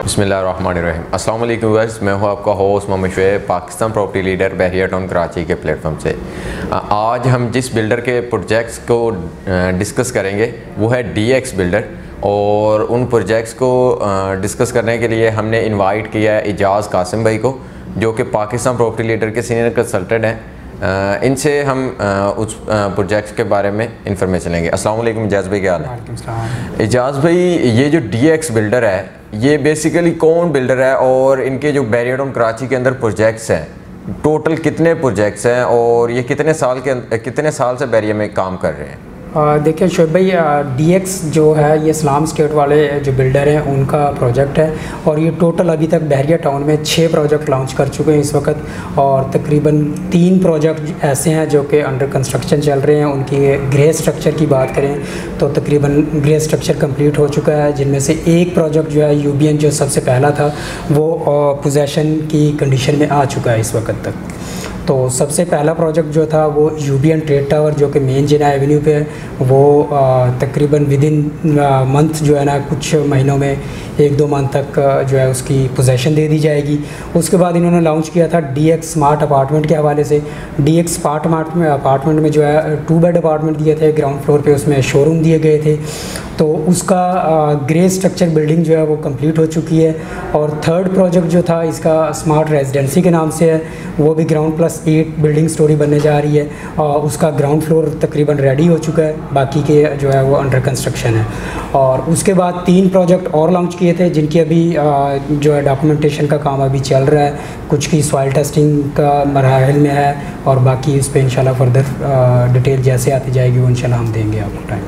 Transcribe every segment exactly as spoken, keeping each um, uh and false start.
बिस्मिल्लाहिर्रहमानिर्रहीम। अस्सलाम वालेकुम व्यूअर्स, मैं हूं आपका host Mohammad Shoaib, Pakistan Property Leader Bahria Town Karachi के प्लेटफॉर्म से। आज हम जिस बिल्डर के प्रोजेक्ट्स को डिस्कस करेंगे वो है डी एक्स बिल्डर, और उन प्रोजेक्ट्स को डिस्कस करने के लिए हमने इनवाइट किया है इजाज़ कासिम भाई को, जो कि पाकिस्तान प्रॉपर्टी लीडर के सीनियर कंसल्टेंट हैं। इनसे हम उस प्रोजेक्ट्स के बारे में इंफॉर्मेशन लेंगे। अस्सलाम वालेकुम इजाज़ भाई, क्या हाल है? इजाज़ भाई, ये जो डी एक्स बिल्डर है ये बेसिकली कौन बिल्डर है, और इनके जो बहरिया टाउन कराची के अंदर प्रोजेक्ट्स हैं, टोटल कितने प्रोजेक्ट्स हैं, और ये कितने साल के कितने साल से बहरिया में काम कर रहे हैं? देखिए शुएब भाई, डी एक्स जो है ये इस्लाम स्टेट वाले जो बिल्डर हैं उनका प्रोजेक्ट है, और ये टोटल अभी तक बहरिया टाउन में छः प्रोजेक्ट लॉन्च कर चुके हैं इस वक्त, और तकरीबन तीन प्रोजेक्ट ऐसे हैं जो कि अंडर कंस्ट्रक्शन चल रहे हैं। उनकी ग्रे स्ट्रक्चर की बात करें तो तकरीबन ग्रे स्ट्रक्चर कंप्लीट हो चुका है, जिनमें से एक प्रोजेक्ट जो है यूबीएन जो सबसे पहला था वो पोजेसन की कंडीशन में आ चुका है इस वक्त तक। तो सबसे पहला प्रोजेक्ट जो था वो यूबीएन ट्रेड टावर जो कि मेन जिना एवेन्यू पे है, वो तकरीबन विद इन मंथ जो है ना, कुछ महीनों में एक दो मंथ तक जो है उसकी पोजेसन दे दी जाएगी। उसके बाद इन्होंने लॉन्च किया था डी एक्स स्मार्ट अपार्टमेंट के हवाले से। डी एक्स स्मार्ट में अपार्टमेंट में जो है टू बेड अपार्टमेंट दिए थे, ग्राउंड फ्लोर पे उसमें शोरूम दिए गए थे, तो उसका ग्रे स्ट्रक्चर बिल्डिंग जो है वो कंप्लीट हो चुकी है। और थर्ड प्रोजेक्ट जो था इसका स्मार्ट रेजिडेंसी के नाम से है, वो भी ground plus eight building storey बनने जा रही है, और उसका ग्राउंड फ्लोर तकरीबन रेडी हो चुका है, बाकी के जो है वो अंडर कंस्ट्रक्शन है। और उसके बाद तीन प्रोजेक्ट और लॉन्च किए थे जिनकी अभी जो है डॉक्यूमेंटेशन का काम अभी चल रहा है, कुछ की सॉइल टेस्टिंग का मराहल में है, और बाकी इस पर इंशाल्लाह फर्दर डिटेल जैसे आती जाएगी वो इंशाल्लाह हम देंगे आपको टाइम।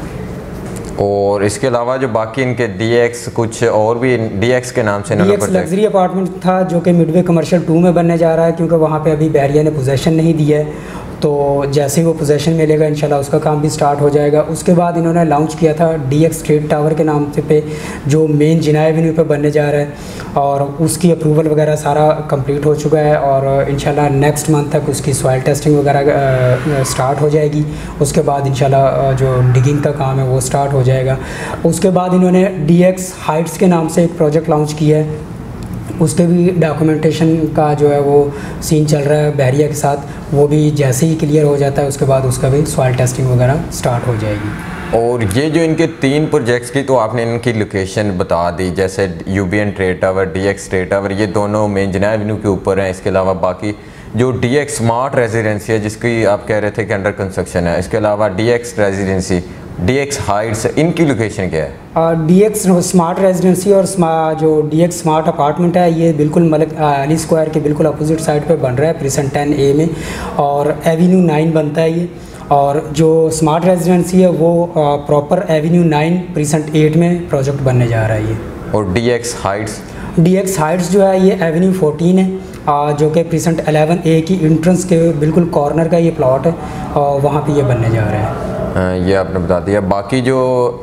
और इसके अलावा जो बाकी इनके डी एक्स कुछ और भी डी एक्स के नाम से डी एक्स लग्जरी अपार्टमेंट था जो कि मिडवे कमर्शियल टू में बनने जा रहा है, क्योंकि वहाँ पे अभी बहरिया ने पोजेसन नहीं दिया है, तो जैसे ही वो पोजेसन मिलेगा इंशाल्लाह उसका काम भी स्टार्ट हो जाएगा। उसके बाद इन्होंने लॉन्च किया था डी एक्स ट्रेड टावर के नाम से पे, जो मेन जिना एवेन्यू पे बनने जा रहा है, और उसकी अप्रूवल वगैरह सारा कंप्लीट हो चुका है, और इंशाल्लाह नेक्स्ट मंथ तक उसकी सॉइल टेस्टिंग वगैरह स्टार्ट हो जाएगी। उसके बाद इंशाल्लाह जो डिगिंग का काम है वो स्टार्ट हो जाएगा। उसके बाद इन्होंने डी एक्स हाइट्स के नाम से एक प्रोजेक्ट लॉन्च किया है, उसके भी डॉक्यूमेंटेशन का जो है वो सीन चल रहा है बहरिया के साथ, वो भी जैसे ही क्लियर हो जाता है उसके बाद उसका भी सॉइल टेस्टिंग वगैरह स्टार्ट हो जाएगी। और ये जो इनके तीन प्रोजेक्ट्स की तो आपने इनकी लोकेशन बता दी, जैसे UBN Trade Tower, D X Trade Tower, ये दोनों मेन जिना एवेन्यू के ऊपर हैं। इसके अलावा बाकी जो डी एक्स स्मार्ट रेजिडेंसी है जिसकी आप कह रहे थे कि अंडर कंस्ट्रक्शन है, इसके अलावा D X Residency, D X Heights, इनकी लोकेशन क्या है? डी एक्स स्मार्ट रेजिडेंसी और जो डी एक्स स्मार्ट अपार्टमेंट है ये बिल्कुल मलिक अली स्क्वायर के बिल्कुल अपोजिट साइड पे बन रहा है, प्रिसेंट टेन ए में, और एवेन्यू नाइन बनता है ये। और जो स्मार्ट रेजिडेंसी है वो proper avenue nine precinct eight में प्रोजेक्ट बनने जा रहा है ये। और D X Heights? D X Heights जो है ये एवेन्यू फोर्टीन है, आ, जो कि प्रिसेंट एलेवन ए की इंट्रेंस के बिल्कुल कॉर्नर का ये प्लॉट है, और वहाँ पे ये बनने जा रहा है। ये आपने बता दिया। बाकी जो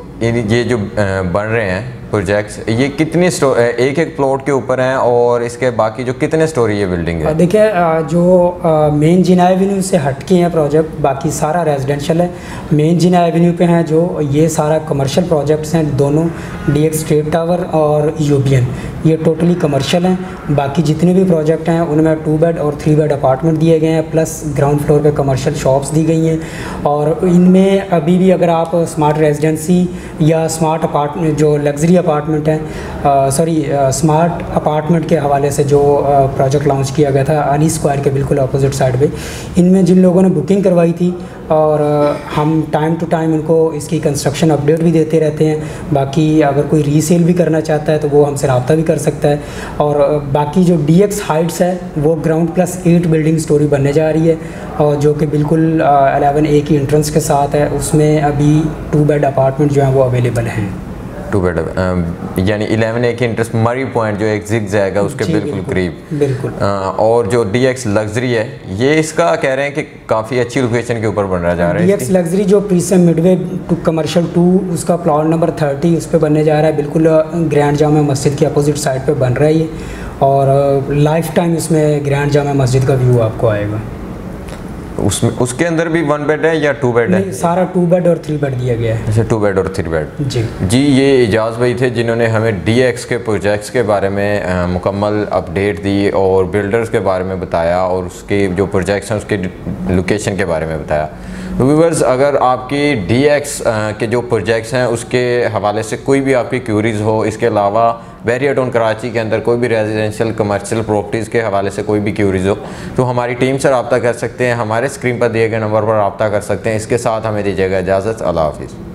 ये जो बन रहे हैं प्रोजेक्ट्स, ये कितनी स्टो एक एक प्लॉट के ऊपर हैं, और इसके बाकी जो कितने स्टोरी ये बिल्डिंग है? देखिए, जो मेन जिना एवेन्यू से हटके हैं प्रोजेक्ट, बाकी सारा रेजिडेंशियल है। मेन जिना एवेन्यू पे हैं जो ये सारा कमर्शियल प्रोजेक्ट्स हैं, दोनों डी एक्स ट्रेड टावर और यूबीएन, ये टोटली कमर्शियल हैं। बाकी जितने भी प्रोजेक्ट हैं उनमें टू बेड और थ्री बेड अपार्टमेंट दिए गए हैं, प्लस ग्राउंड फ्लोर पे कमर्शियल शॉप्स दी गई हैं। और इनमें अभी भी अगर आप स्मार्ट रेजिडेंसी या स्मार्ट अपार्टमेंट जो लग्जरी अपार्टमेंट है, सॉरी स्मार्ट अपार्टमेंट के हवाले से जो प्रोजेक्ट लॉन्च किया गया था अली स्क्वायर के बिल्कुल अपोजिट साइड पे, इनमें जिन लोगों ने बुकिंग करवाई थी, और हम टाइम टू टाइम उनको इसकी कंस्ट्रक्शन अपडेट भी देते रहते हैं। बाकी अगर कोई रीसेल भी करना चाहता है तो वो हमसे रब्ता भी कर सकता है। और बाकी जो डी एक्स हाइट्स है वो ground plus eight building storey बनने जा रही है, और जो कि बिल्कुल एलेवन ए की इंट्रेंस के साथ है। उसमें अभी टू बेड अपार्टमेंट जो हैं वो अवेलेबल हैं। टू बेड यानी इलेवन ए की इंटरेस्ट मरी पॉइंट जो एक जिग जाएगा उसके बिल्कुल करीब। बिल्कुल। और जो डी एक्स लग्जरी है ये इसका कह रहे हैं कि काफ़ी अच्छी लोकेशन के ऊपर बन रहा जा रहा है। डी एक्स लग्जरी जो प्रीसम मिडवे टू कमर्शियल टू, उसका प्लॉट नंबर थर्टी उस पर बनने जा रहा है, बिल्कुल ग्रैंड जामा मस्जिद के अपोजिट साइड पे बन रहा है ये, और लाइफ टाइम इसमें ग्रैंड जामा मस्जिद का व्यू आपको आएगा। उसमें उसके अंदर भी वन बेड है या टू बेड है? नहीं, सारा टू बेड और थ्री बेड दिया गया है। अच्छा, टू बेड और थ्री बेड। जी जी ये इजाज़ भाई थे जिन्होंने हमें डी एक्स के प्रोजेक्ट्स के बारे में आ, मुकम्मल अपडेट दी और बिल्डर्स के बारे में बताया और उसके जो प्रोजेक्ट्स हैं उसके लोकेशन के बारे में बताया। व्यूअर्स, अगर आपकी डी एक्स के जो प्रोजेक्ट्स हैं उसके हवाले से कोई भी आपकी क्यूरीज़ हो, इसके अलावा बहरिया टाउन कराची के अंदर कोई भी रेजिडेंशियल कमर्शियल प्रॉपर्टीज़ के हवाले से कोई भी क्यूरीज़ हो तो हमारी टीम से रब्ता कर सकते हैं, हमारे स्क्रीन पर दिए गए नंबर पर रब्ता कर सकते हैं। इसके साथ हमें दीजिएगा इजाज़त। अल्लाह हाफिज़।